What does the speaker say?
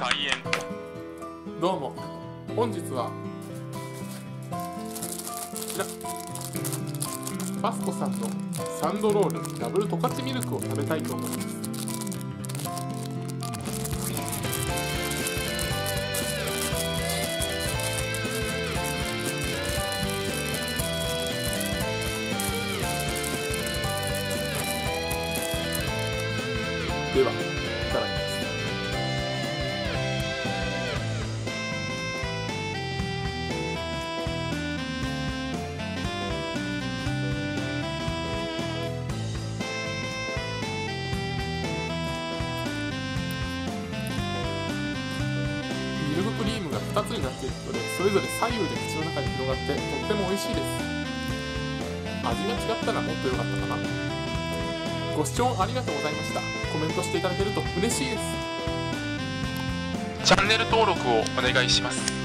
開演。 どうも、本日はこちらファスコさんのサンドロールダブル十勝ミルクを食べたいと思います。では、いただきます。ミルククリームが2つになっていることで、それぞれ左右で口の中に広がってとっても美味しいです。味が違ったらもっと良かったかな。ご視聴ありがとうございました。コメントしていただけると嬉しいです。 チャンネル登録をお願いします。